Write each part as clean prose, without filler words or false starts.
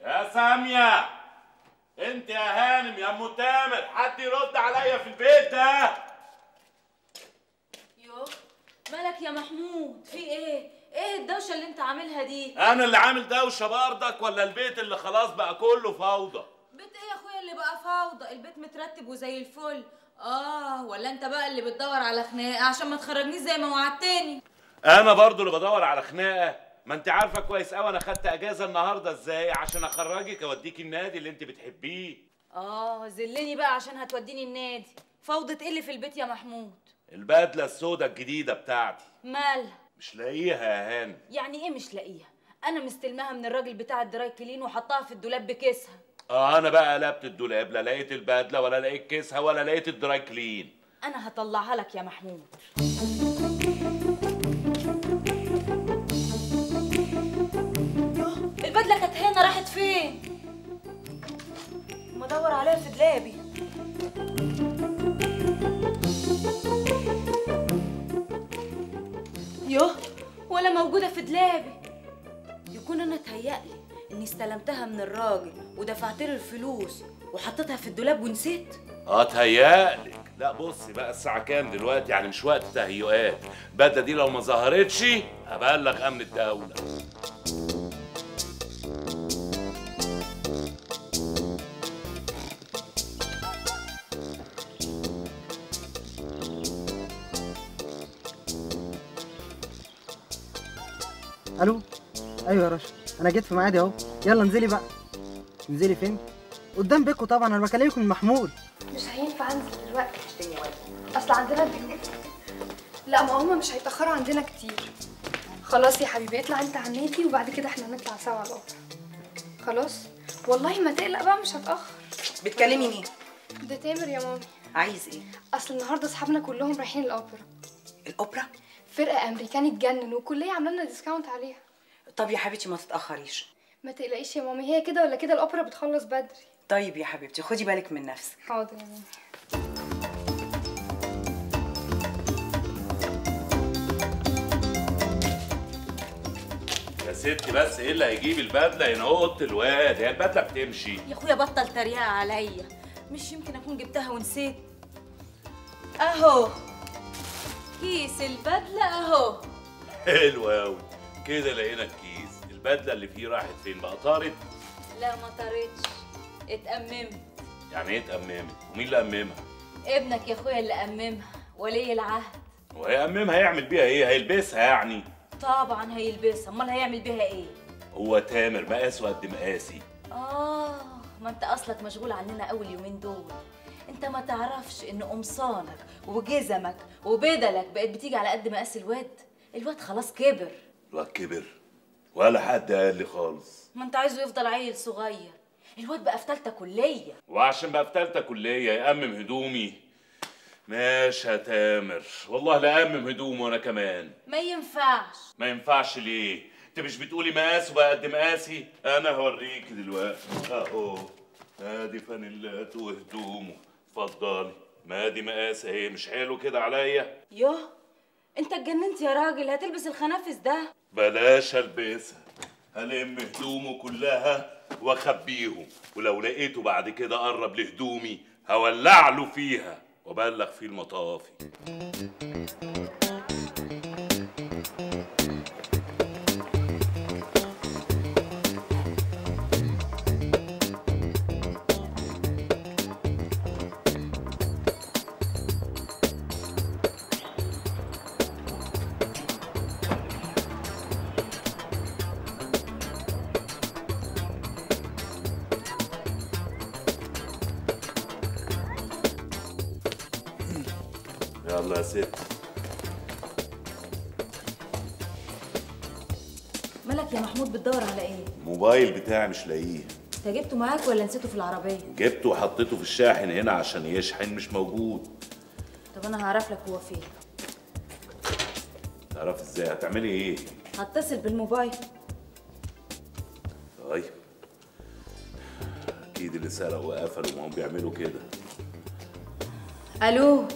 يا سامية، انت يا هانم يا ام تامر، حد يرد عليا في البيت ده. يوه مالك يا محمود؟ في ايه؟ ايه الدوشه اللي انت عاملها دي؟ انا اللي عامل دوشه برضك ولا البيت اللي خلاص بقى كله فوضى؟ بيت ايه يا اخويا اللي بقى فوضى؟ البيت مترتب وزي الفل. ولا انت بقى اللي بتدور على خناقه عشان ما تخرجنيش زي ما وعدتني؟ انا برضو اللي بدور على خناقه. ما انت عارفه كويس قوي انا خدت اجازه النهارده ازاي عشان اخرجك اوديكي النادي اللي انت بتحبيه. زلني بقى عشان هتوديني النادي. فوضى ايه اللي في البيت يا محمود؟ البدله السوداء الجديده بتاعتي. مالها؟ مش لاقيها يا هانم. يعني ايه مش لاقيها؟ انا مستلماها من الراجل بتاع الدراي كلين وحطها في الدولاب بكيسها. انا بقى قلبت الدولاب، لا لقيت البدله ولا لقيت كيسها ولا لقيت الدراي كلين. انا هطلعها لك يا محمود. البدله كانت هنا، راحت فين؟ ما ادور عليها في دولابي. ولا موجوده في دولابي. يكون انا اتهيألي اني استلمتها من الراجل ودفعت له الفلوس وحطيتها في الدولاب ونسيت. اتهيألك. لا بصي بقى، الساعة كام دلوقتي؟ يعني مش وقت تهيؤات. البدلة دي لو ما ظهرتش هبلغ أمن الدولة. الو. ايوه يا رشا، انا جيت في ميعادي اهو. يلا انزلي بقى. انزلي فين؟ قدام بيكو طبعا، انا بكلمك من محمود. مش هينفع انزل دلوقتي اصل عندنا ضيوف. لا ما هما مش هيتاخروا عندنا كتير. خلاص يا حبيبي اطلع انت على النادي وبعد كده احنا نطلع سوا على الاوبرا. خلاص والله ما تقلق بقى، مش هتاخر. بتكلمي مين؟ ده تامر يا مامي. عايز ايه؟ اصل النهارده اصحابنا كلهم رايحين الاوبرا. الاوبرا؟ فرقه امريكاني تجنن والكليه عامله لنا ديسكاونت عليها. طب يا حبيبتي ما تتاخريش. ما تقلقيش يا مامي، هي كده ولا كده الاوبرا بتخلص بدري. طيب يا حبيبتي خدي بالك من نفسك. حاضر يا مامي. يا ستي بس ايه اللي هيجيب البدلة هنا؟ اوضة الواد، هي البدلة بتمشي؟ يا اخويا بطل تريقة عليا، مش يمكن اكون جبتها ونسيت. اهو كيس البدلة اهو. حلو اوي كده، لقينا الكيس. البدلة اللي فيه راحت فين بقى؟ طارت؟ لا ما طارتش، اتأممت. يعني ايه اتأممت؟ ومين اللي أممها؟ ابنك يا اخويا اللي أممها، ولي العهد. وهيأممها يعمل بيها ايه؟ هيلبسها يعني؟ طبعا هيلبسها، امال هيعمل بيها ايه؟ هو تامر مقاسه قد مقاسي. ما انت اصلك مشغول عننا اول يومين دول. انت ما تعرفش ان قمصانك وجزمك وبدلك بقت بتيجي على قد مقاس الواد. الواد خلاص كبر. الواد كبر؟ ولا حد قال لي خالص. ما انت عايزه يفضل عيل صغير. الواد بقى في تالتة كلية. وعشان بقى في تالتة كلية يأمم هدومي؟ ماشي يا تامر، والله لا أمم هدومي وانا كمان. ما ينفعش. ما ينفعش ليه؟ انت مش بتقولي مقاسه بقى قد مقاسي؟ انا هوريك دلوقتي اهو. ادي فانيلات وهدومه، اتفضلي. ما دي مقاس اهي، مش حلو كده عليا؟ انت اتجننت يا راجل، هتلبس الخنافس ده؟ بلاش البسها، هلم هدومه كلها واخبيهم، ولو لقيته بعد كده قرب لهدومي هولع له فيها وابلغ فيه المطافي. يلا يا ست. مالك يا محمود بتدور على ايه؟ الموبايل بتاعي مش لاقيه. انت جبته معاك ولا نسيته في العربية؟ جبته وحطيته في الشاحن هنا عشان يشحن، مش موجود. طب انا هعرف لك هو فين. تعرفي ازاي؟ هتعملي ايه؟ هتصل بالموبايل. طيب اكيد اللي سرقوا وقفلوا، ما هم بيعملوا كده. الو،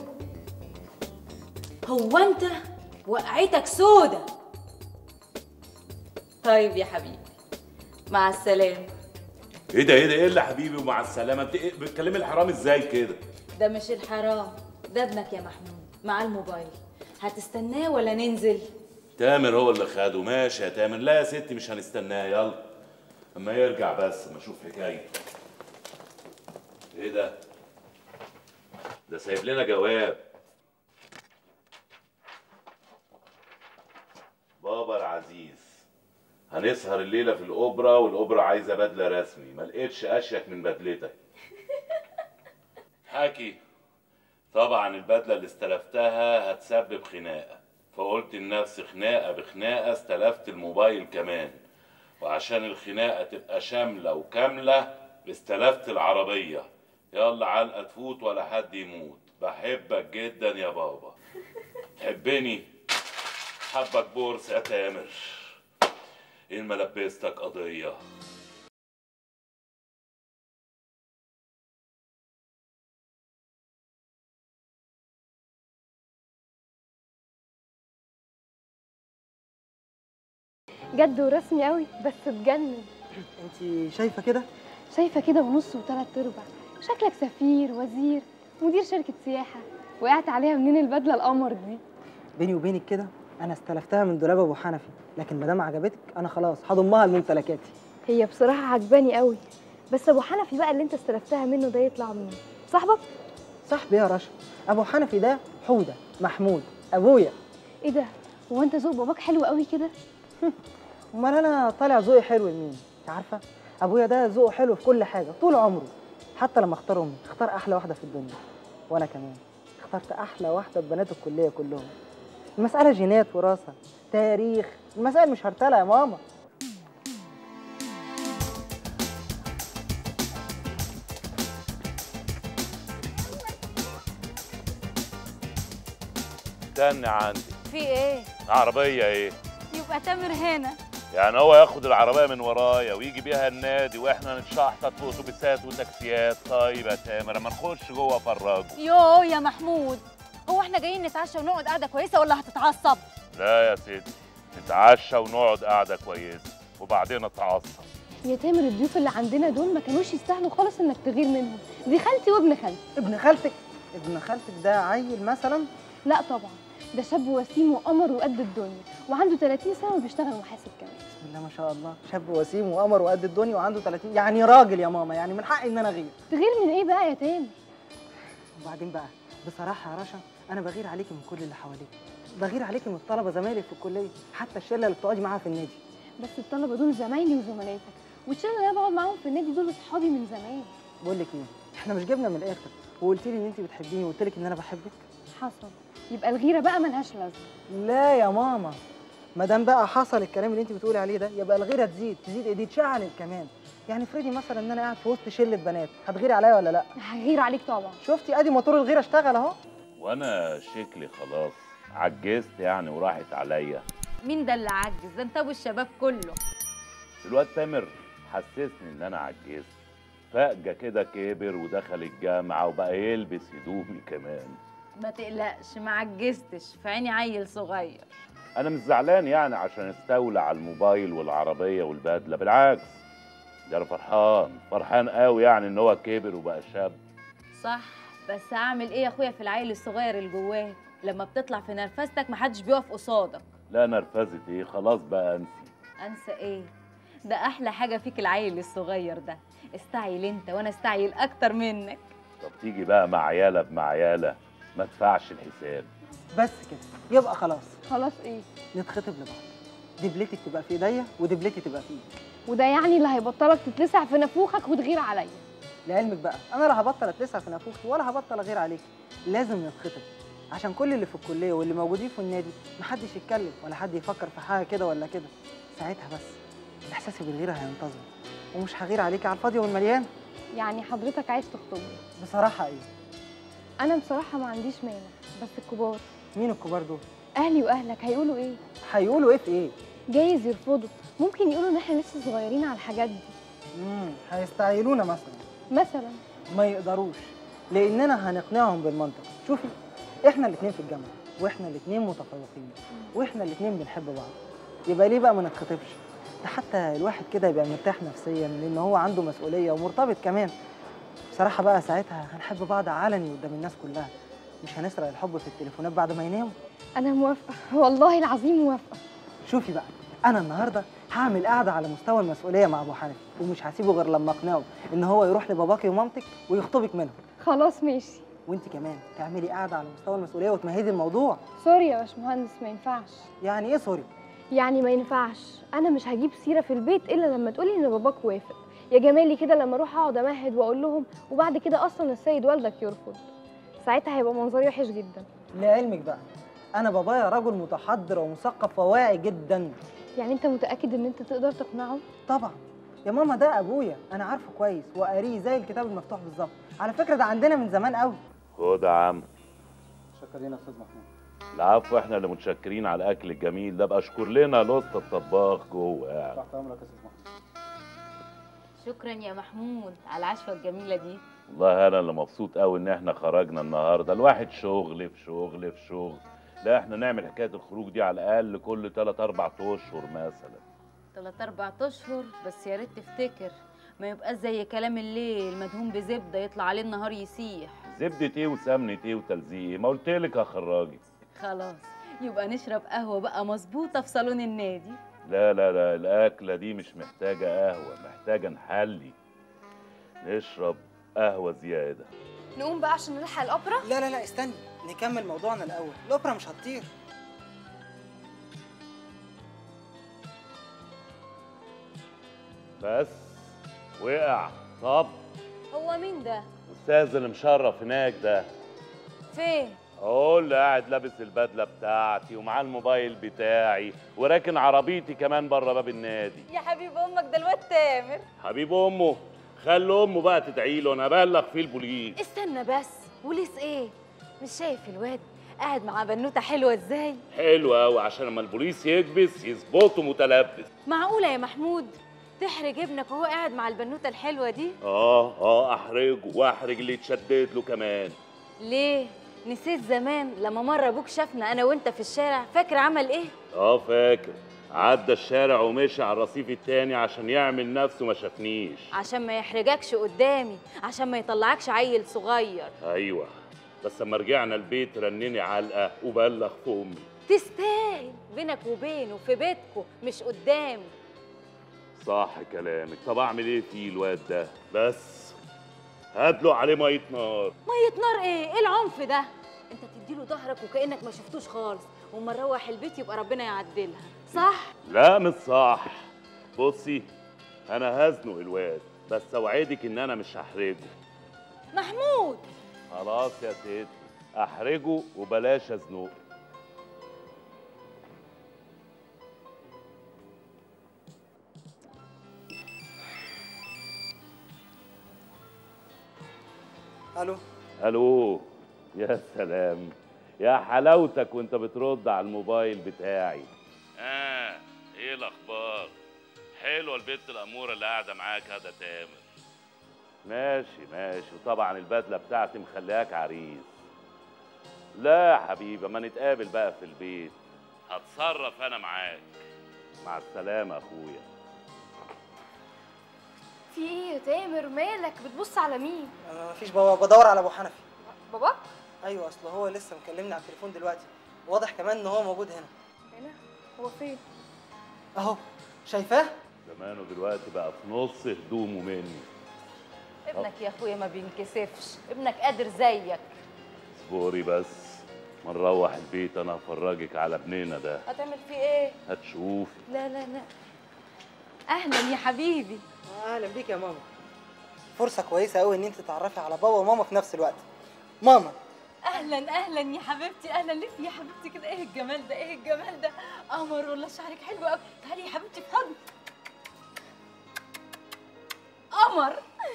هو انت وقعتك سودة؟ طيب يا حبيبي مع السلامة. ايه اللي حبيبي ومع السلامه؟ انت إيه بتكلمي الحرام ازاي كده؟ ده مش الحرام، ده ابنك يا محمود معاه الموبايل. هتستناه ولا ننزل؟ تامر هو اللي خده. ماشي يا تامر. لا يا ستي مش هنستناه، يلا اما يرجع بس اما اشوف حكايته. ايه ده؟ ده سايب لنا جواب. بابا العزيز، هنسهر الليله في الاوبرا والاوبرا عايزه بدله رسمي، ما لقيتش اشيك من بدلتك. حكي طبعا البدله اللي استلفتها هتسبب خناقه، فقلت لنفسي خناقه بخناقه استلفت الموبايل كمان، وعشان الخناقه تبقى شامله وكامله استلفت العربيه. يلا علقه تفوت ولا حد يموت. بحبك جدا يا بابا. تحبني؟ حبك بورس يا تامر. ايه ما لبستك قضيه؟ جد ورسمي قوي بس تجنن. انت شايفه كده؟ شايفه كده ونص وثلاث ارباع. شكلك سفير، وزير، مدير شركه سياحه. وقعت عليها منين البدله القمر دي؟ بيني وبينك كده انا استلفتها من دولاب ابو حنفي، لكن ما دام عجبتك انا خلاص هضمها لممتلكاتي. هي بصراحه عجباني قوي، بس ابو حنفي بقى اللي انت استلفتها منه ده يطلع مين؟ صاحبك؟ صاحبي يا رشا. ابو حنفي ده حوده محمود ابويا. ايه ده؟ هو انت ذوق باباك حلو قوي كده؟ امال انا طالع ذوقي حلو لمين؟ انت عارفه ابويا ده ذوقه حلو في كل حاجه طول عمره. حتى لما اختار امي اختار احلى واحده في الدنيا، وانا كمان اخترت احلى واحده ببنات الكليه كلهم. المساله جينات وراثه تاريخ، المسائل مش هرتله يا ماما. استنى عندي. في ايه؟ عربيه ايه؟ يبقى تامر هنا. يعني هو ياخد العربيه من ورايا ويجي بيها النادي واحنا نتشحطط في اتوبيسات وتاكسيات؟ طيب يا تامر اما نخش جوه افرجه. يوه يا محمود، هو احنا جايين نتعشى ونقعد قعده كويسه ولا هتتعصب؟ لا يا ستي، نتعشى ونقعد قعده كويسه وبعدين اتعصب. يا تامر الضيوف اللي عندنا دول ما كانوش يستاهلوا خالص انك تغير منهم. دي خالتي وابن خالتي. ابن خالتك؟ ابن خالتك ده عيل مثلا؟ لا طبعا، ده شاب وسيم وقمر وقد الدنيا وعنده 30 سنه وبيشتغل محاسب كمان. بسم الله ما شاء الله، شاب وسيم وقمر وقد الدنيا وعنده 30، يعني راجل يا ماما، يعني من حقي ان انا اغير. تغير من ايه بقى يا تامر؟ وبعدين بقى بصراحه يا رشا انا بغير عليكي من كل اللي حواليك، بغير عليكي من الطلبه زمايلك في الكليه، حتى الشله اللي بتقعدي معاها في النادي. بس الطلبه دول زمايلي وزملاتك، والشله اللي انا بقعد معاهم في النادي دول اصحابي من زمان. بقول لك ايه، احنا مش جبنا من الاخر وقلت لي ان انت بتحبيني وقلت لك ان انا بحبك؟ حصل. يبقى الغيره بقى ملهاش لازمه. لا يا ماما، ما دام بقى حصل الكلام اللي انت بتقولي عليه ده يبقى الغيره تزيد ايه دي، تشعل كمان. يعني افرضي مثلا ان انا قاعد في وسط شله بنات، هتغيري عليا ولا لا؟ هغير عليك طبعا. شفتي ادي موتور الغيره اشتغل اهو. وانا شكلي خلاص عجزت يعني وراحت عليا. مين ده اللي عجز؟ ده انت ابو الشباب كله. الواد تامر حسسني ان انا عجزت، فجأة كده كبر ودخل الجامعة وبقى يلبس هدومي كمان. ما تقلقش، ما عجزتش، في عيني عيل صغير. انا مش زعلان يعني عشان استولى على الموبايل والعربية والبدلة، بالعكس ده انا فرحان قوي يعني ان هو كبر وبقى شاب. صح، بس اعمل ايه يا اخويا في العيل الصغير اللي جواه؟ لما بتطلع في نرفزتك محدش بيقف قصادك. لا نرفزت ايه، خلاص بقى انسي. انسى ايه؟ ده احلى حاجه فيك العيل الصغير ده. استعيل انت وانا استعيل اكتر منك. طب تيجي بقى مع عيالة بمع عيالة، ما تدفعش الحساب. بس كده يبقى خلاص. خلاص ايه؟ نتخطب لبعض، دبلتك تبقى في ايديا ودبلتي تبقى في ايدك. وده يعني اللي هيبطلك تتلسع في نافوخك وتغير عليا؟ لعلمك بقى انا لا هبطل اتلسع في نافوخي ولا هبطل اغير عليك. لازم نتخطب عشان كل اللي في الكليه واللي موجودين في النادي محدش يتكلم ولا حد يفكر في حاجه كده ولا كده. ساعتها بس احساسي بالغيره هينتظم ومش هغير عليكي على الفاضي والمليان. يعني حضرتك عايز تخطبني؟ بصراحه ايه؟ انا بصراحه ما عنديش مانع، بس الكبار. مين الكبار دول؟ اهلي واهلك هيقولوا ايه؟ هيقولوا ايه في ايه؟ جايز يرفضوا، ممكن يقولوا ان احنا لسه صغيرين على الحاجات دي. هيستعيلونا مثلا. ما يقدروش، لاننا هنقنعهم بالمنطق. شوفي احنا الاثنين في الجامعه واحنا الاثنين متفوقين واحنا الاثنين بنحب بعض، يبقى ليه بقى ما نتخطبش؟ ده حتى الواحد كده يبقى مرتاح نفسيا لان هو عنده مسؤوليه ومرتبط كمان. بصراحه بقى ساعتها هنحب بعض علني قدام الناس كلها، مش هنسرق الحب في التليفونات بعد ما يناموا. انا موافقه، والله العظيم موافقه. شوفي بقى، انا النهارده هعمل قعده على مستوى المسؤوليه مع ابو حنفي، ومش هسيبه غير لما اقنعه ان هو يروح لباباكي ومامتك ويخطبك منهم. خلاص ماشي. وانت كمان تعملي قعده على مستوى المسؤوليه وتمهدي الموضوع. سوري يا باشمهندس، ما ينفعش. يعني ايه سوري؟ يعني ما ينفعش، انا مش هجيب سيره في البيت الا لما تقولي ان باباك وافق. يا جمالي كده لما اروح اقعد امهد واقول لهم وبعد كده اصلا السيد والدك يرفض، ساعتها هيبقى منظري وحش جدا. لعلمك بقى انا بابايا رجل متحضر ومثقف وواعي جدا. يعني انت متاكد ان انت تقدر تقنعه؟ طبعا يا ماما، ده ابويا انا عارفه كويس وقاريه زي الكتاب المفتوح بالظبط. على فكره ده عندنا من زمان قوي. خد يا عم. شكرين يا استاذ محمود. العفو، احنا اللي متشكرين على الاكل الجميل ده. بقى اشكر لنا الاسطى الطباخ جوه يعني. تحت امرك يا استاذ محمود. شكرا يا محمود على العشوه الجميله دي. والله انا اللي مبسوط قوي ان احنا خرجنا النهارده. الواحد شغل في شغل في شغل. لا احنا نعمل حكايه الخروج دي على الاقل كل 3 4 اشهر مثلا. 3 4 اشهر بس، يا ريت تفتكر ما يبقاش زي كلام الليل مدهون بزبده يطلع عليه النهار يسيح. زبدة ايه وسمنة ايه وتلزيق ايه؟ ما قلتلك هخرجك. خلاص يبقى نشرب قهوه بقى مظبوطه في صالون النادي. لا لا لا، الاكله دي مش محتاجه قهوه، محتاجه نحلي. نشرب قهوه زياده. نقوم بقى عشان نلحق الاوبرا. لا لا لا استني نكمل موضوعنا الاول. الاوبرا مش هتطير. بس وقع. طب هو مين ده؟ الاستاذ اللي مشرف هناك ده. فين؟ اهو اللي قاعد لابس البدله بتاعتي ومعاه الموبايل بتاعي وراكن عربيتي كمان بره باب النادي. يا حبيب امك ده الواد تامر. حبيب امه. خلي امه بقى تدعي له، انا ابلغ فيه البوليس. استنى بس، بوليس ايه؟ مش شايف الواد قاعد مع بنوته حلوه ازاي؟ حلو قوي، عشان لما البوليس يكبس يظبطه متلبس. معقوله يا محمود تحرج ابنك وهو قاعد مع البنوته الحلوه دي؟ احرجه واحرج اللي يتشدد له كمان. ليه؟ نسيت زمان لما مره ابوك شافنا انا وانت في الشارع؟ فاكر عمل ايه؟ فاكر. عدى الشارع ومشي على الرصيف التاني عشان يعمل نفسه ما شافنيش. عشان ما يحرجكش قدامي، عشان ما يطلعكش عيل صغير. ايوه، بس لما رجعنا البيت رنني علقه وبلغ في امي. تستاهل، بينك وبينه في بيتكم مش قدامي. صح كلامك. طب اعمل ايه فيه الواد ده؟ بس هدلق عليه ميه نار. ميه نار ايه؟ ايه العنف ده؟ انت تديله ظهرك وكانك ما شفتوش خالص، وما نروح البيت يبقى ربنا يعدلها، صح؟ لا مش صح. بصي انا هزنق الواد بس اوعدك ان انا مش هحرجه. محمود خلاص يا ستي، احرجه وبلاش ازنقه. الو. الو. يا سلام، يا حلاوتك وانت بترد على الموبايل بتاعي. ايه الاخبار؟ حلوه البنت الاموره اللي قاعده معاك هذا تامر. ماشي ماشي، وطبعا البدله بتاعتي مخلياك عريس. لا يا حبيبي، ما نتقابل بقى في البيت، هتصرف انا معاك. مع السلامه اخويا. في ايه يا تامر؟ مالك بتبص على مين؟ مفيش بابا، بدور على ابو حنفي. باباك؟ ايوه، اصل هو لسه مكلمني على التليفون دلوقتي، واضح كمان ان هو موجود هنا. هنا؟ هو فين؟ اهو شايفاه؟ زمانه دلوقتي بقى في نص هدومه مني. ابنك يا اخويا ما بينكسفش، ابنك قادر زيك. اصبري بس، ما نروح البيت انا هفرجك على ابننا ده. هتعمل فيه ايه؟ هتشوفي. لا لا لا. اهلا يا حبيبي. اهلا بيك يا ماما. فرصه كويسه قوي ان انت تتعرفي على بابا وماما في نفس الوقت. ماما. اهلا اهلا يا حبيبتي، اهلا. لف يا حبيبتي كده. ايه الجمال ده؟ ايه الجمال ده؟ قمر والله، شعرك حلو قوي. تعالي يا حبيبتي في حضن. قمر.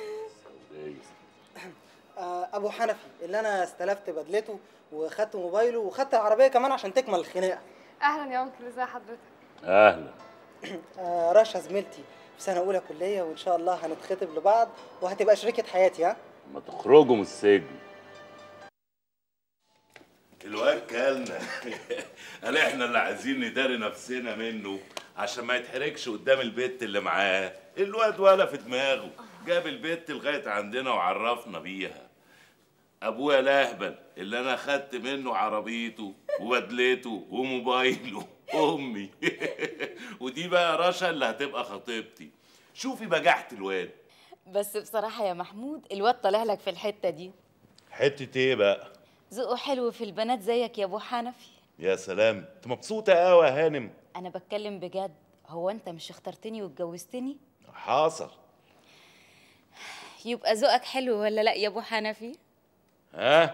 ابو حنفي اللي انا استلفت بدلته وخدت موبايله وخدت العربيه كمان عشان تكمل الخناقه. اهلا يا انكل، ازي حضرتك؟ اهلا. رشا زميلتي في سنه اولى كليه، وان شاء الله هنتخطب لبعض وهتبقى شريكه حياتي. ها ما تخرجوا من السجن. الواد كلنا. قال احنا اللي عايزين نداري نفسنا منه عشان ما يتحركش قدام البت اللي معاه. الواد ولا في دماغه، جاب البت لغايه عندنا وعرفنا بيها. ابويا الاهبل اللي انا خدت منه عربيته وبدلته وموبايله. امي ودي بقى رشا اللي هتبقى خطيبتي. شوفي بجحت الواد. بس بصراحة يا محمود الواد طالع لك في الحتة دي. حته ايه بقى؟ ذوقه حلو في البنات زيك يا ابو حنفي. يا سلام، انت مبسوطه قوي يا هانم. انا بتكلم بجد، هو انت مش اخترتني واتجوزتني؟ حاصل. يبقى ذوقك حلو ولا لا يا ابو حنفي؟ ها؟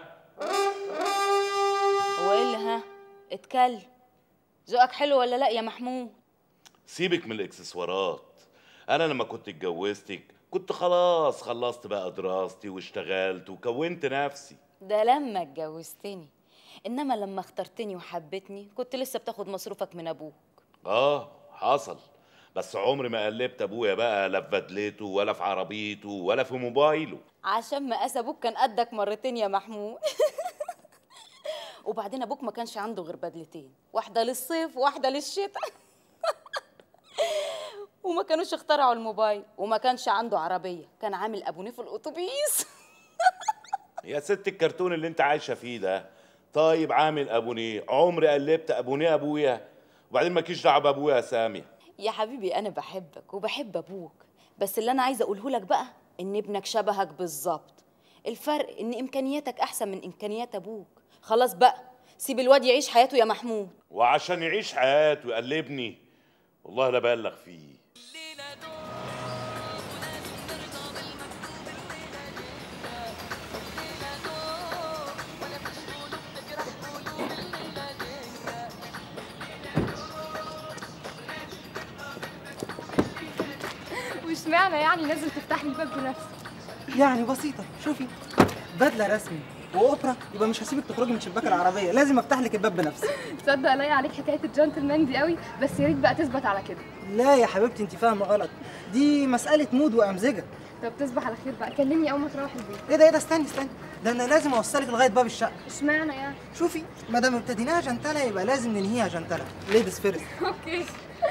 هو ايه اللي ها؟ اتكلم. ذوقك حلو ولا لا يا محمود؟ سيبك من الاكسسوارات. انا لما كنت اتجوزتك كنت خلاص خلصت بقى دراستي واشتغلت وكونت نفسي. ده لما اتجوزتني، انما لما اخترتني وحبتني كنت لسه بتاخد مصروفك من ابوك. حصل. بس عمري ما قلبت ابويا بقى، لا في بدلته ولا في عربيته ولا في موبايله. عشان مقاس ابوك كان قدك مرتين يا محمود. وبعدين ابوك ما كانش عنده غير بدلتين، واحده للصيف وواحده للشتاء. وما كانوش اخترعوا الموبايل، وما كانش عنده عربيه، كان عامل ابونيه في الاتوبيس. يا ست الكرتون اللي انت عايشه فيه ده. طيب عامل ابونيه، عمري قلبت ابونيه ابويا؟ وبعدين مالكيش دعوه بابويا يا ساميه. يا حبيبي انا بحبك وبحب ابوك، بس اللي انا عايزه اقوله لك بقى ان ابنك شبهك بالظبط. الفرق ان امكانياتك احسن من امكانيات ابوك. خلاص بقى سيب الواد يعيش حياته يا محمود. وعشان يعيش حياته يقلبني، والله لا بلغ فيه. واشمعنى يعني لازم تفتح لي الباب بنفسك؟ يعني بسيطه، شوفي، بدله رسمي واوبرا، يبقى مش هسيبك تخرجي من شباك العربيه، لازم افتح لك الباب بنفسي. تصدق لاقي عليك حكايه الجنتلمان دي قوي، بس يا ريت بقى تثبت على كده. لا يا حبيبتي انت فاهمه غلط، دي مساله مود وامزجه. طب تصبح على خير بقى، كلمني اول ما تروح البيت. ايه ده استني، ده انا لازم اوصلك لغايه باب الشقه. اشمعنى يعني؟ شوفي، ما دام ابتديناها جنتله يبقى لازم ننهيها جنتله، ليديز فيرست. اوكي.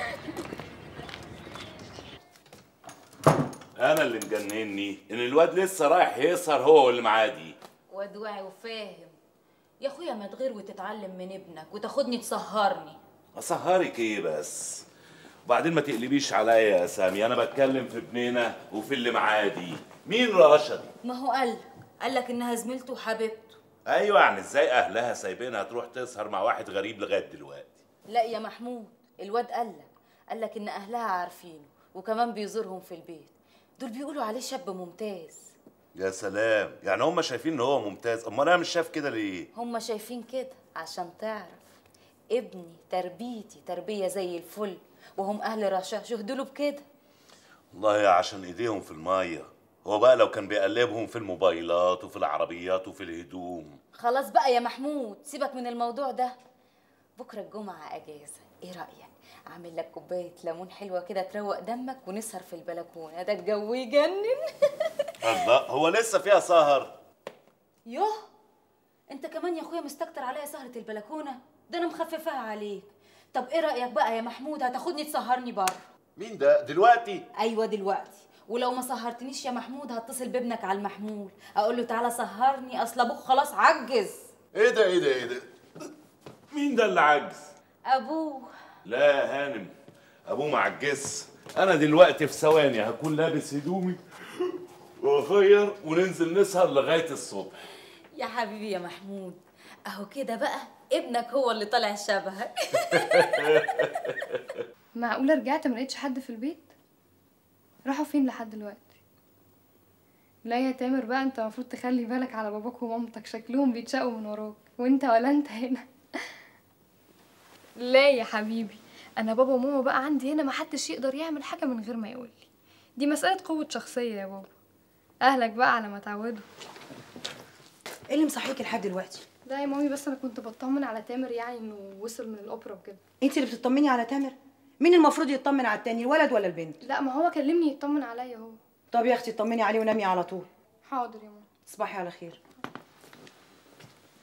انا اللي مجنني ان الواد لسه رايح يسهر هو واللي معاه دي. واد واعي وفاهم يا اخويا، ما تغير وتتعلم من ابنك وتاخدني تسهرني. اسهرك ايه بس؟ وبعدين ما تقلبيش عليا يا سامي، انا بتكلم في ابننا وفي اللي معاه دي. مين رشا دي؟ ما هو قال لك انها زميلته وحبيبته. ايوه، يعني ازاي اهلها سايبينها تروح تسهر مع واحد غريب لغايه دلوقتي؟ لا يا محمود، الواد قال لك ان اهلها عارفينه وكمان بيزورهم في البيت. دول بيقولوا عليه شاب ممتاز. يا سلام، يعني هم شايفين ان هو ممتاز؟ امال انا مش شايف كده ليه؟ هم شايفين كده عشان تعرف ابني تربيتي تربيه زي الفل، وهم اهل رشا شهدوا له بكده. والله عشان ايديهم في الميه. هو بقى لو كان بيقلبهم في الموبايلات وفي العربيات وفي الهدوم. خلاص بقى يا محمود سيبك من الموضوع ده. بكره الجمعه اجازه، ايه رايك اعمل لك كوبايه ليمون حلوه كده تروق دمك ونسهر في البلكونه؟ ده الجو يجنن. الله، هو لسه فيها سهر؟ يوه، انت كمان يا اخويا مستكتر عليا سهره البلكونه؟ ده انا مخففاها عليك. طب ايه رايك بقى يا محمود هتاخدني تسهرني بره؟ مين ده دلوقتي؟ ايوه دلوقتي، ولو ما سهرتنيش يا محمود هتصل بابنك على المحمول اقول له تعالى سهرني، اصل ابوك خلاص عجز. ايه ده؟ مين ده اللي عجز؟ ابوه. لا يا هانم، ابوه ما عجزش. انا دلوقتي في ثواني هكون لابس هدومي واغير وننزل نسهر لغايه الصبح. يا حبيبي يا محمود، اهو كده بقى ابنك هو اللي طالع شبهك. معقوله رجعت ما لقيتش حد في البيت؟ راحوا فين لحد دلوقتي؟ لا يا تامر بقى، انت المفروض تخلي بالك على باباك ومامتك، شكلهم بيتشقوا من وراك وانت ولا انت هنا. لا يا حبيبي، انا بابا وماما بقى عندي هنا، محدش يقدر يعمل حاجه من غير ما يقولي. دي مساله قوه شخصيه يا بابا، اهلك بقى على ما تعودوا. ايه اللي مصحيكي لحد دلوقتي؟ لا يا مامي، بس انا كنت بطمن على تامر، يعني انه وصل من الاوبرا وكده. انت اللي بتطمني على تامر؟ مين المفروض يطمن على التاني، الولد ولا البنت؟ لا، ما هو كلمني يطمن عليا هو. طب يا اختي اطمني عليه ونامي على طول. حاضر يا ماما. تصبحي على خير.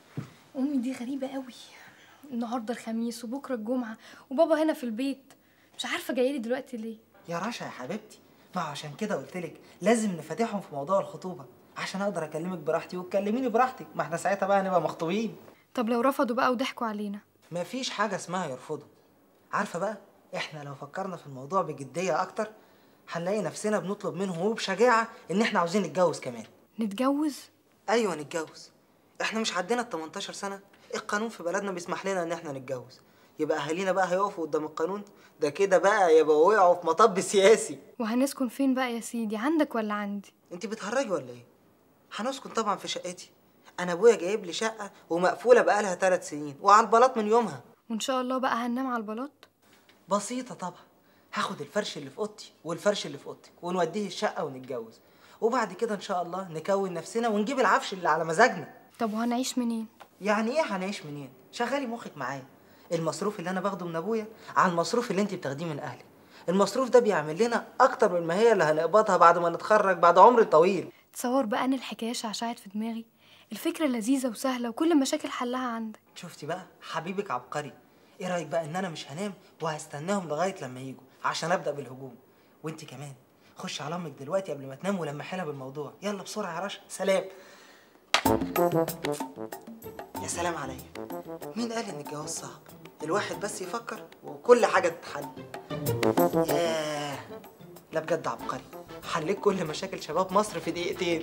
امي دي غريبه قوي، النهارده الخميس وبكره الجمعه وبابا هنا في البيت. مش عارفه جايلي دلوقتي ليه. يا رشا يا حبيبتي، ما عشان كده قلت لك لازم نفتحهم في موضوع الخطوبه عشان اقدر اكلمك براحتي وتكلميني براحتك، ما احنا ساعتها بقى هنبقى مخطوبين. طب لو رفضوا بقى وضحكوا علينا؟ مفيش حاجه اسمها يرفضوا. عارفه بقى، احنا لو فكرنا في الموضوع بجديه اكتر هنلاقي نفسنا بنطلب منهم وبشجاعه ان احنا عاوزين نتجوز كمان. نتجوز؟ ايوه نتجوز. احنا مش عدينا ال 18 سنه؟ القانون في بلدنا بيسمح لنا ان احنا نتجوز. يبقى اهالينا بقى هيقفوا قدام القانون ده كده بقى يبقى وقعوا في مطب سياسي. وهنسكن فين بقى يا سيدي، عندك ولا عندي؟ انت بتهرجي ولا ايه؟ هنسكن طبعا في شقتي. انا ابويا جايب لي شقه ومقفوله بقالها 3 سنين وعلى البلاط من يومها. وان شاء الله بقى هننام على البلاط؟ بسيطه طبعا. هاخد الفرش اللي في اوضتي والفرش اللي في اوضتك ونوديه الشقه ونتجوز، وبعد كده ان شاء الله نكون نفسنا ونجيب العفش اللي على مزاجنا. طب وهنعيش منين؟ يعني ايه هنعيش منين؟ شغلي مخك معايا. المصروف اللي انا باخده من ابويا على المصروف اللي انت بتاخديه من اهلك. المصروف ده بيعمل لنا اكتر من ما هي اللي هنقبضها بعد ما نتخرج بعد عمر طويل. تصور بقى ان الحكايه شعشعت في دماغي، الفكره لذيذه وسهله وكل المشاكل حلها عندك. شفتي بقى حبيبك عبقري. ايه رايك بقى ان انا مش هنام وهستناهم لغايه لما يجوا عشان ابدا بالهجوم؟ وانت كمان خش على امك دلوقتي قبل ما تنام ولمحي لها بالموضوع. يلا بسرعه يا رشا. سلام. يا سلام عليا، مين قال ان الجواز صعب؟ الواحد بس يفكر وكل حاجه تتحل. ياه، لا بجد عبقري، حليت كل مشاكل شباب مصر في دقيقتين.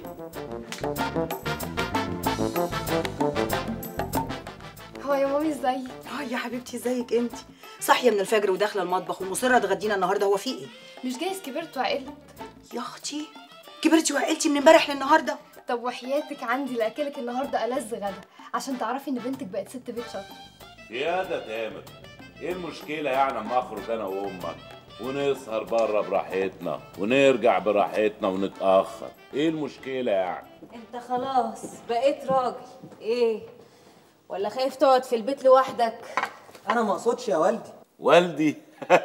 هو يا مامي ازيك؟ يا حبيبتي ازيك انت؟ صاحيه من الفجر وداخله المطبخ ومصره تغدينا النهارده، هو في ايه؟ مش جايز كبرت وعقلت؟ يا اختي كبرتي وعقلتي من امبارح للنهارده؟ طب وحياتك عندي لاكلك النهارده ألذ غدا عشان تعرفي ان بنتك بقت ست بيت شاطره. يا ده تامر، ايه المشكلة يعني اما اخرج انا وامك ونسهر بره براحتنا ونرجع براحتنا ونتأخر؟ ايه المشكلة يعني؟ انت خلاص بقيت راجل ايه؟ ولا خايف تقعد في البيت لوحدك؟ انا ما اقصدش يا والدي. والدي؟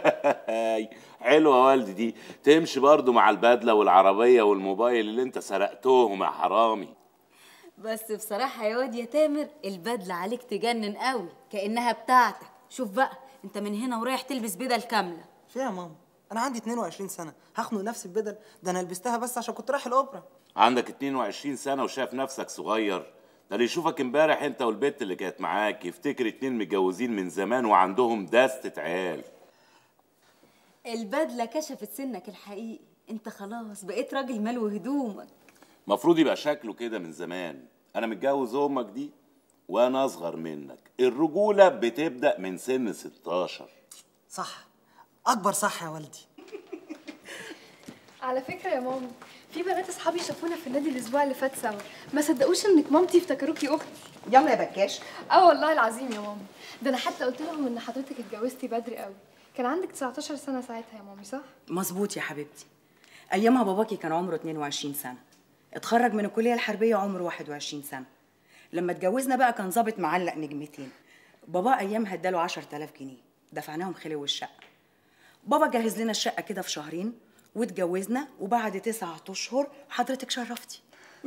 حلوة والدي دي، تمشي برضو مع البدلة والعربية والموبايل اللي انت سرقتهم يا حرامي. بس بصراحة يا واد يا تامر البدلة عليك تجنن قوي كأنها بتاعتك. شوف بقى انت من هنا ورايح تلبس بدل كاملة. فيها يا ماما، انا عندي 22 سنه هخنق نفسي ببدل؟ ده انا لبستها بس عشان كنت رايح الاوبرا. عندك 22 سنة وشايف نفسك صغير؟ ده اللي يشوفك امبارح انت والبت اللي كانت معاك يفتكر 2 متجوزين من زمان وعندهم دستة عيال. البدلة كشفت سنك الحقيقي، انت خلاص بقيت راجل مال وهدومك. مفروض يبقى شكله كده من زمان. انا متجوز امك دي وانا اصغر منك. الرجولة بتبدأ من سن 16. صح، اكبر صح يا والدي. على فكره يا ماما، في بنات اصحابي شافونا في النادي الاسبوع اللي فات سوا، ما صدقوش انك مامتي افتكروكي اختي. يلا يا بكاش. والله العظيم يا ماما، ده انا حتى قلت لهم ان حضرتك اتجوزتي بدري قوي. كان عندك 19 سنه ساعتها يا مامي، صح؟ مظبوط يا حبيبتي. ايامها باباكي كان عمره 22 سنه، اتخرج من الكليه الحربيه عمره 21 سنه. لما اتجوزنا بقى كان ظابط معلق نجمتين. بابا ايامها اداله 10000 جنيه دفعناهم خلو الشقه. بابا جهز لنا الشقه كده في شهرين واتجوزنا، وبعد 9 اشهر حضرتك شرفتي.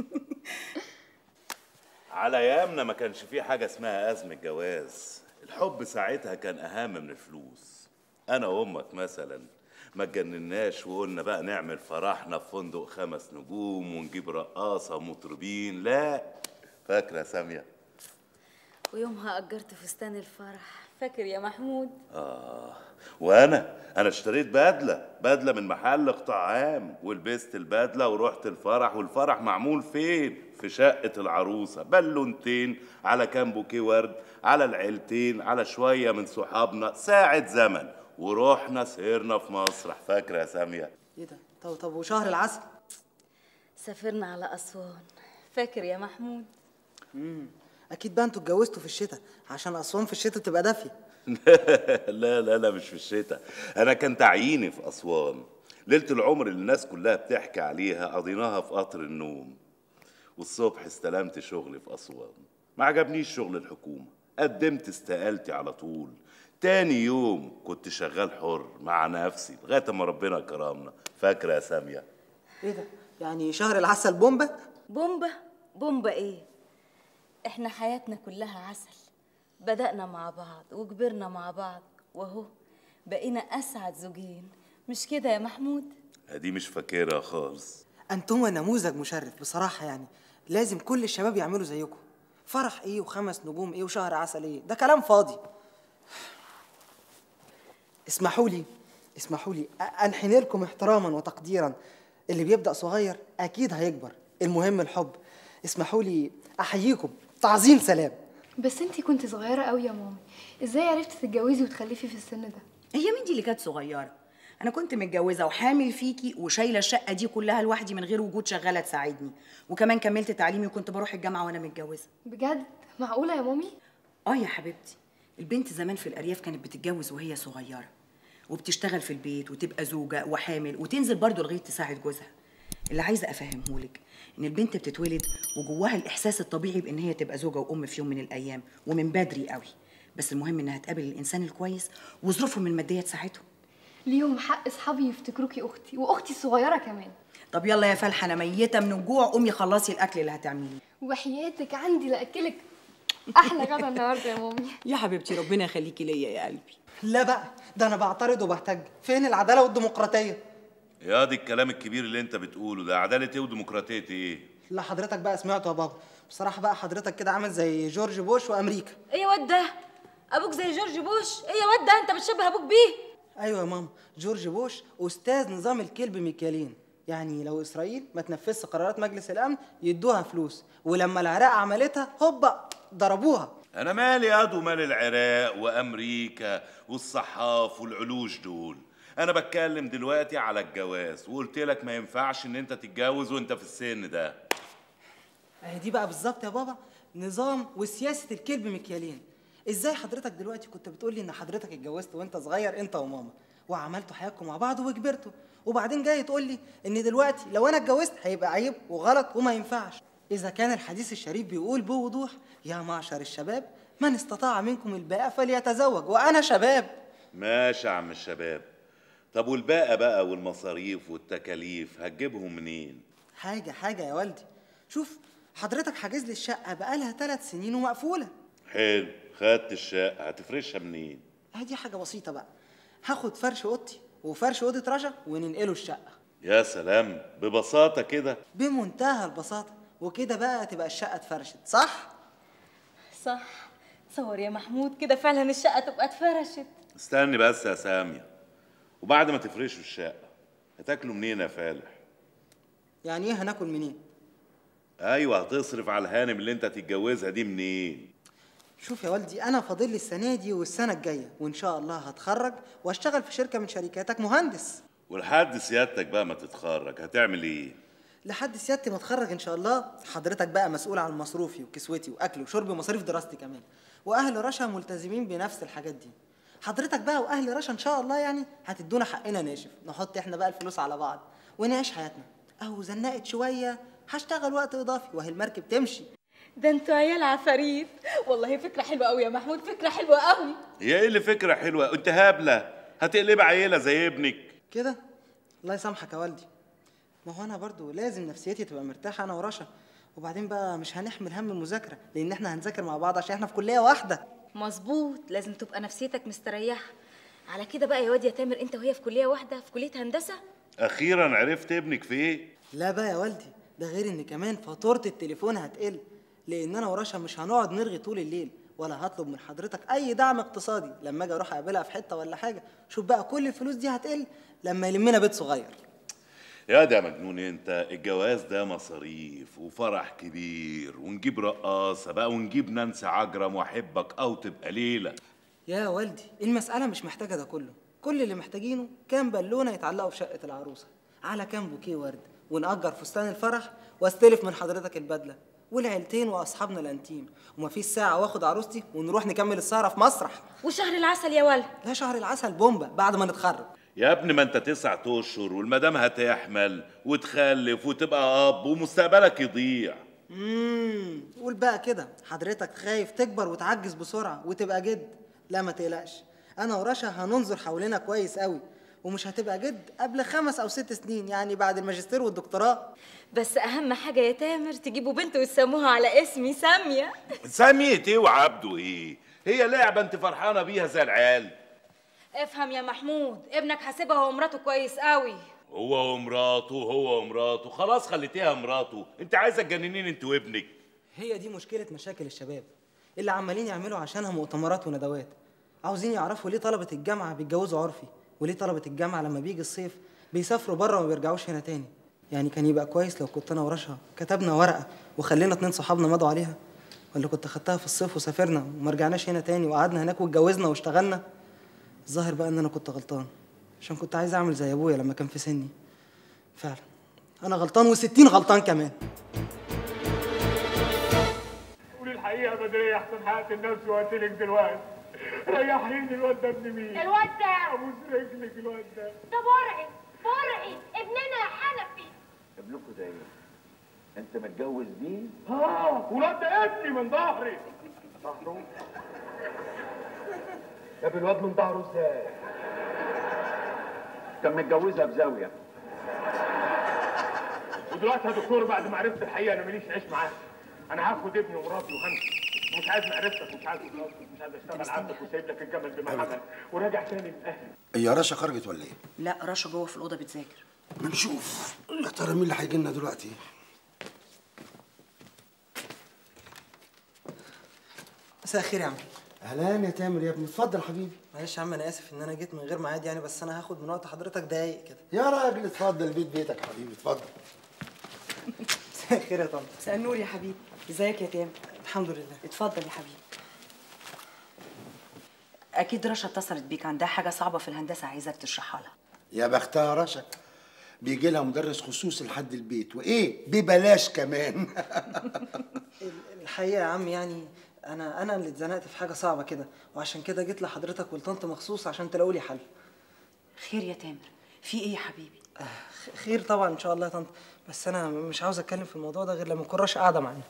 على ايامنا ما كانش في حاجة اسمها أزمة جواز. الحب ساعتها كان أهم من الفلوس. أنا وأمك مثلا ما اتجنناش وقلنا بقى نعمل فرحنا في فندق 5 نجوم ونجيب رقاصة ومطربين، لا. فاكرة يا سامية؟ ويومها أجرت فستان الفرح، فاكر يا محمود؟ وانا اشتريت بدله من محل قطاع عام ولبست البدله ورحت الفرح. والفرح معمول فين؟ في شقه العروسه، بالونتين على كام بوكيه ورد على العيلتين على شويه من صحابنا، ساعه زمن ورحنا سهرنا في مسرح. فاكره يا ساميه؟ ايه ده؟ طب وشهر العسل؟ سافرنا على أسوان، فاكر يا محمود؟ اكيد بقى انتوا اتجوزتوا في الشتاء عشان اسوان في الشتاء تبقى دافيه. لا مش في الشتاء. انا كان تعييني في اسوان. ليله العمر اللي الناس كلها بتحكي عليها قضيناها في قطر النوم. والصبح استلمت شغلي في اسوان. ما عجبنيش شغل الحكومه، قدمت استقالتي على طول. تاني يوم كنت شغال حر مع نفسي لغايه ما ربنا كرمنا. فاكره يا ساميه؟ ايه ده؟ يعني شهر العسل بومبا؟ بومبا ايه؟ احنا حياتنا كلها عسل. بدأنا مع بعض وكبرنا مع بعض، وهو بقينا اسعد زوجين، مش كده يا محمود؟ دي مش فاكرها خالص. انتم نموذج مشرف بصراحه، يعني لازم كل الشباب يعملوا زيكم. فرح ايه وخمس نجوم ايه وشهر عسل ايه؟ ده كلام فاضي. اسمحوا لي انحني لكم احتراما وتقديرا. اللي بيبدأ صغير اكيد هيكبر، المهم الحب. اسمحوا لي احييكم تعظيم سلام. بس انتي كنت صغيره قوي يا مامي، ازاي عرفتي تتجوزي وتخلفي في السن ده؟ هي مين دي اللي كانت صغيره؟ انا كنت متجوزه وحامل فيكي وشايله الشقه دي كلها لوحدي من غير وجود شغاله تساعدني، وكمان كملت تعليمي وكنت بروح الجامعه وانا متجوزه. بجد؟ معقوله يا مامي؟ يا حبيبتي، البنت زمان في الارياف كانت بتتجوز وهي صغيره وبتشتغل في البيت وتبقى زوجه وحامل وتنزل برضه لغايه تساعد جوزها. اللي عايزه افهمهولك ان البنت بتتولد وجواها الاحساس الطبيعي بان هي تبقى زوجه وام في يوم من الايام ومن بدري قوي، بس المهم انها تقابل الانسان الكويس وظروفهم الماديه تساعدهم. ليهم حق اصحابي يفتكروكي اختي واختي الصغيره كمان. طب يلا يا فالحه، انا ميته من الجوع، قومي خلصي الاكل اللي هتعمليه. وحياتك عندي لاكلك احلى غدا النهارده يا مامي. يا حبيبتي ربنا يخليكي ليا يا قلبي. لا بقى، ده انا بعترض وبحتج. فين العداله والديمقراطيه؟ يا دي الكلام الكبير اللي انت بتقوله ده، عداله ايه وديمقراطيه ايه؟ لا حضرتك بقى سمعته يا بابا. بصراحه بقى حضرتك كده عامل زي جورج بوش وامريكا. ايه يا واد ده؟ ابوك زي جورج بوش؟ ايه يا واد ده؟ انت بتشبه ابوك بيه؟ ايوه يا ماما، جورج بوش استاذ نظام الكلب ميكالين. يعني لو اسرائيل ما تنفذش قرارات مجلس الامن يدوها فلوس، ولما العراق عملتها هوبا ضربوها. انا مالي ياض ومال العراق وامريكا والصحاف والعلوش دول. انا بتكلم دلوقتي على الجواز، وقلت لك ما ينفعش ان انت تتجوز وانت في السن ده. اهي دي بقى بالظبط يا بابا نظام وسياسه الكلب مكيالين. ازاي حضرتك دلوقتي كنت بتقولي ان حضرتك اتجوزت وانت صغير انت وماما وعملتوا حياتكم مع بعض وكبرتوا، وبعدين جاي تقول لي ان دلوقتي لو انا اتجوزت هيبقى عيب وغلط وما ينفعش؟ اذا كان الحديث الشريف بيقول بوضوح: يا معشر الشباب من استطاع منكم الباءة فليتزوج، وانا شباب. ماشي يا عم الشباب. طب والباقة بقى والمصاريف والتكاليف هتجيبهم منين؟ حاجة يا والدي. شوف حضرتك حاجز لي الشقة بقالها 3 سنين ومقفولة. حلو، خدت الشقة، هتفرشها منين؟ دي حاجة بسيطة بقى. هاخد فرش اوضتي وفرش اوضة رشا وننقله الشقة. يا سلام، ببساطة كده؟ بمنتهى البساطة. وكده بقى تبقى الشقة اتفرشت، صح؟ صح. تصور يا محمود كده فعلا الشقة تبقى اتفرشت. استني بس يا سامية، وبعد ما تفرشوا الشقة هتاكلوا منين يا فالح؟ يعني ايه هناكل منين؟ ايوه، هتصرف على الهانم اللي انت هتتجوزها دي منين؟ شوف يا والدي، انا فاضل لي السنة دي والسنة الجاية وان شاء الله هتخرج واشتغل في شركة من شركاتك مهندس. ولحد سيادتك بقى ما تتخرج هتعمل ايه؟ لحد سيادتي ما اتخرج ان شاء الله حضرتك بقى مسؤول عن مصروفي وكسوتي واكلي وشربي ومصاريف دراستي كمان، واهل رشا ملتزمين بنفس الحاجات دي. حضرتك بقى واهل رشا ان شاء الله يعني هتدونا حقنا ناشف، نحط احنا بقى الفلوس على بعض ونعيش حياتنا. اهو زنقت شويه هشتغل وقت اضافي وهي المركب تمشي. ده انتوا عيال عفاريت. والله فكرة حلوة قوي يا محمود، فكرة حلوة قوي. هي ايه اللي فكرة حلوة؟ انت هابلة، هتقلب عيلة زي ابنك كده. الله يسامحك يا والدي. ما هو انا برضو لازم نفسيتي تبقى مرتاحه انا ورشا، وبعدين بقى مش هنحمل هم المذاكره لان احنا هنذاكر مع بعض عشان احنا في كليه واحده. مظبوط، لازم تبقى نفسيتك مستريحة. على كده بقى يا واد يا تامر، انت وهي في كلية واحدة، في كلية هندسة. اخيرا عرفت ابنك في ايه؟ لا بقى يا والدي، ده غير ان كمان فاتوره التليفون هتقل، لان انا ورشا مش هنقعد نرغي طول الليل، ولا هطلب من حضرتك اي دعم اقتصادي لما اجي اروح اقابلها في حته ولا حاجه. شوف بقى كل الفلوس دي هتقل لما يلمنا بيت صغير. يا ده مجنون انت، الجواز ده مصاريف وفرح كبير، ونجيب رقاصه بقى ونجيب نانسي عجرم واحبك او تبقى ليله. يا والدي المساله مش محتاجه ده كله، كل اللي محتاجينه كام بالونه يتعلقوا في شقه العروسه، على كام بوكيه ورد، ونأجر فستان الفرح واستلف من حضرتك البدله والعيلتين واصحابنا الانتيم، ومفيش ساعه واخد عروستي ونروح نكمل السهره في مسرح. وشهر العسل يا ولد؟ لا شهر العسل بومبا بعد ما نتخرج. يا ابني ما انت 9 اشهر والمدام هتحمل وتخلف وتبقى اب ومستقبلك يضيع. قول بقى كده، حضرتك خايف تكبر وتعجز بسرعه وتبقى جد؟ لا ما تقلقش، انا ورشا هننظر حوالينا كويس قوي، ومش هتبقى جد قبل 5 أو 6 سنين، يعني بعد الماجستير والدكتوراه. بس اهم حاجه يا تامر تجيبوا بنت وتسموها على اسمي ساميه. سامية ايه وعبده ايه؟ هي لعبه انت فرحانه بيها زي العيال؟ افهم يا محمود، ابنك حاسبها ومراته كويس قوي. هو ومراته خلاص خليتيها مراته. انت عايزه تجننين انت وابنك. هي دي مشكله مشاكل الشباب اللي عمالين يعملوا عشانها مؤتمرات وندوات. عاوزين يعرفوا ليه طلبه الجامعه بيتجوزوا عرفي، وليه طلبه الجامعه لما بيجي الصيف بيسافروا بره وما بيرجعوش هنا تاني. يعني كان يبقى كويس لو كنت انا ورشها كتبنا ورقه وخلينا 2 صحابنا مضوا عليها، ولا كنت خدتها في الصيف وسافرنا وما رجعناش هنا تاني وقعدنا هناك واتجوزنا واشتغلنا. الظاهر بقى ان انا كنت غلطان، عشان كنت عايز اعمل زي ابويا لما كان في سني. فعلا انا غلطان و60 غلطان كمان. قولي الحقيقه يا بدريه احسن حققت لنفسي وقتلك دلوقتي. ريحيني، الواد ده ابن مين؟ الواد ده ابوس رجلك. الواد ده برعي ابننا يا حنفي. ابنكوا ده ايه؟ انت متجوز بيه؟ والواد ده ابني من ظهري. ظهره؟ جاب الواد من ظهره ازاي؟ كان متجوزها بزاويه. ودلوقتي يا دكتور بعد ما عرفت الحقيقه انا ماليش عيش معاك. انا هاخد ابني ومراتي وهمشي. مش عايز معرفتك ومش عايز فلوسك ومش عايز اشتغل عندك وسايب لك الجمل بما حمل وراجع تاني لاهلي. هي رشا خرجت ولا ايه؟ لا، رشا جوه في الاوضه بتذاكر. ما نشوف يا ترى مين اللي هيجي لنا دلوقتي. مساء الخير يا عم. اهلا يا تامر يا ابني، اتفضل يا حبيبي. معلش يا عم، انا اسف ان انا جيت من غير ميعاد يعني، بس انا هاخد من وقت حضرتك دقايق كده. يا راجل اتفضل، البيت بيتك يا حبيبي، اتفضل. مساء الخير يا طنط. مساء النور يا حبيبي، ازيك يا تامر؟ الحمد لله. اتفضل يا حبيبي. اكيد رشا اتصلت بيك، عندها حاجه صعبه في الهندسه عايزاك تشرحها لها. يا بختها رشا، بيجي لها مدرس خصوصي لحد البيت، وايه ببلاش كمان. الحقيقه يا عم يعني انا اللي اتزنقت في حاجه صعبه كده، وعشان كده جيت لحضرتك ولطنط مخصوص عشان تلاقوا لي حل. خير يا تامر؟ في ايه يا حبيبي؟ خير طبعا ان شاء الله يا طنط، بس انا مش عاوز اتكلم في الموضوع ده غير لما تكون رشا قاعده معايا.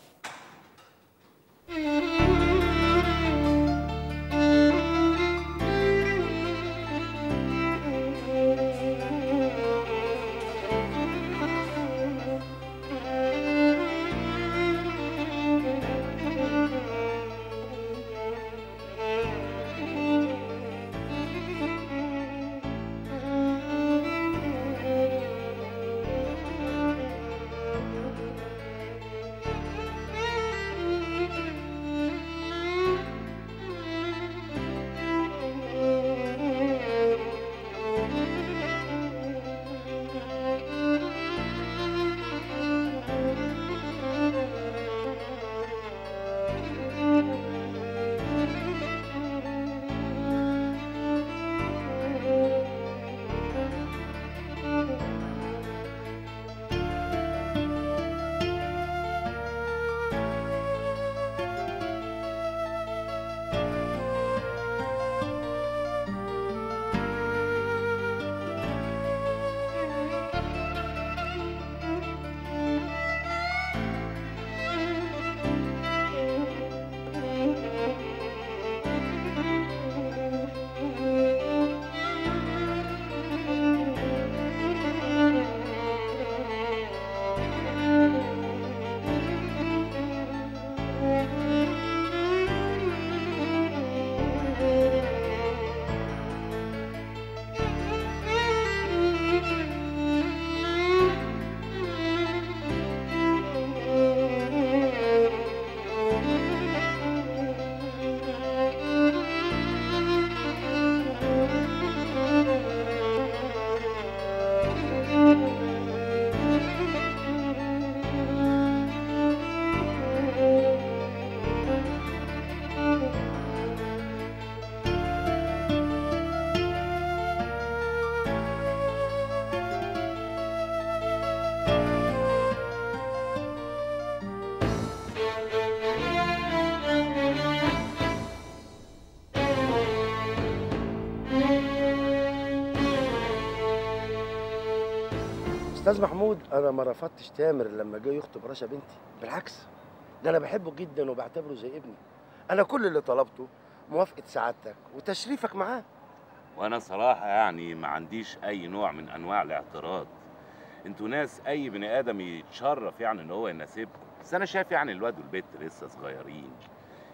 استاذ محمود، انا ما رفضتش تامر لما جه يخطب رشا بنتي، بالعكس ده انا بحبه جدا وبعتبره زي ابني. انا كل اللي طلبته موافقه سعادتك وتشريفك معاه. وانا صراحه يعني ما عنديش اي نوع من انواع الاعتراض. انتوا ناس اي بني ادم يتشرف يعني ان هو يناسبكم، بس انا شايف يعني الواد والبنت لسه صغيرين،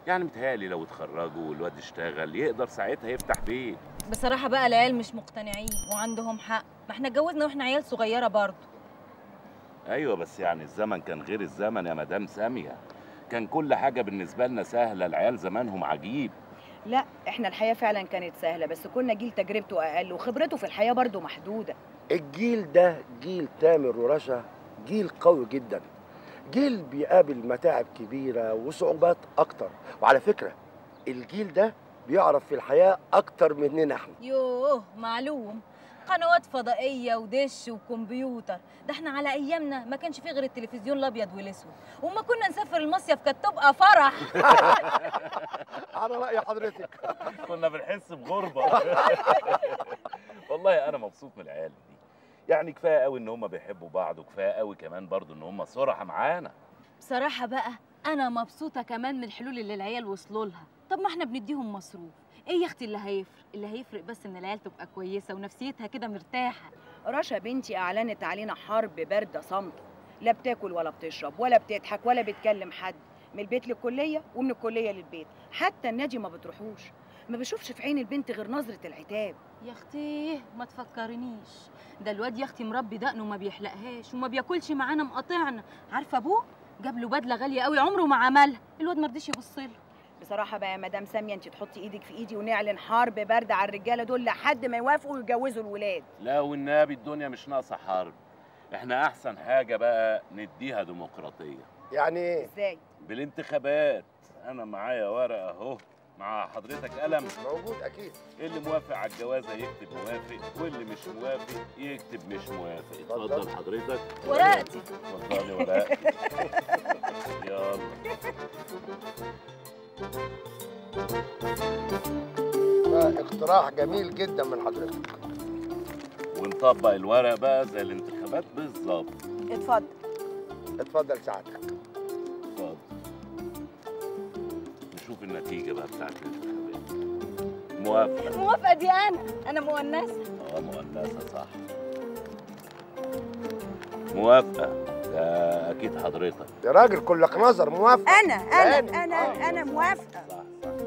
يعني متهيألي لو اتخرجوا والواد اشتغل يقدر ساعتها يفتح بيت. بصراحة بقى العيال مش مقتنعين وعندهم حق، ما احنا اتجوزنا واحنا عيال صغيرة برضه. ايوه بس يعني الزمن كان غير الزمن يا مدام سامية، كان كل حاجة بالنسبة لنا سهلة، العيال زمانهم عجيب. لا احنا الحياه فعلا كانت سهله، بس كنا جيل تجربته اقل وخبرته في الحياه برضه محدوده. الجيل ده جيل تامر ورشا جيل قوي جدا، جيل بيقابل متاعب كبيرة وصعوبات أكتر، وعلى فكرة الجيل ده بيعرف في الحياة أكتر مننا احنا. يوه معلوم، قنوات فضائية ودش وكمبيوتر، ده احنا على ايامنا ما كانش فيه غير التلفزيون الابيض والاسود، وما كنا نسافر المصيف كانت تبقى فرح. على رأي حضرتك كنا بنحس بغربة. والله أنا مبسوط من العيال دي، يعني كفاية قوي إن هم بيحبوا بعض، وكفاية قوي كمان برضو إن هم صراحة معانا. بصراحة بقى أنا مبسوطة كمان من الحلول اللي العيال وصلوا لها. طب ما احنا بنديهم مصروف، إيه يا أختي اللي هيفرق؟ اللي هيفرق بس إن العيال تبقى كويسة ونفسيتها كده مرتاحة. رشا بنتي اعلنت علينا حرب بارده صامته، لا بتاكل ولا بتشرب ولا بتضحك ولا بتكلم حد، من البيت للكليه ومن الكليه للبيت، حتى النادي ما بتروحوش، ما بشوفش في عين البنت غير نظره العتاب. يا أختي ما تفكرنيش، ده الواد يا أختي مربي دقنه وما بيحلقهاش وما بياكلش معانا مقاطعنا. عارفة أبوه جاب له بدلة غالية قوي عمره ما عملها، الواد ما رضيش يبص له. بصراحه بقى يا مدام ساميه انت تحطي ايدك في ايدي ونعلن حرب بارده على الرجاله دول لحد ما يوافقوا ويجوزوا الولاد. لا والنبي الدنيا مش ناقصة حرب، احنا أحسن حاجة بقى نديها ديمقراطية. يعني إيه؟ ازاي؟ بالانتخابات. أنا معايا ورقة أهو، مع حضرتك قلم؟ موجود أكيد. اللي موافق على الجوازة يكتب موافق، واللي مش موافق يكتب مش موافق. اتفضل حضرتك. ورقتي. اتفضلي ورقتي. يلا. ده اقتراح جميل جدا من حضرتك. ونطبق الورق بقى زي الانتخابات بالظبط. اتفضل. اتفضل سعادتك. اتفضل. نشوف النتيجة بقى بتاعت الانتخابات. موافقة. موافقة دي أنا مؤنثة. مؤنثة صح. موافقة، ده أكيد حضرتك. يا راجل كلك نظر. موافقة. أنا موافقة. صح.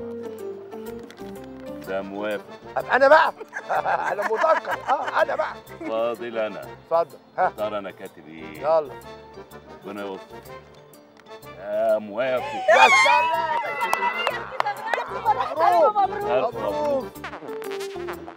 ده موافق. أبقى أنا بقى. أنا مذكر. أنا بقى. فاضل أنا. اتفضل. ترى أنا كاتب إيه؟ يلا. ربنا يستر. موافق. يا سلام. مبروك. مبروك.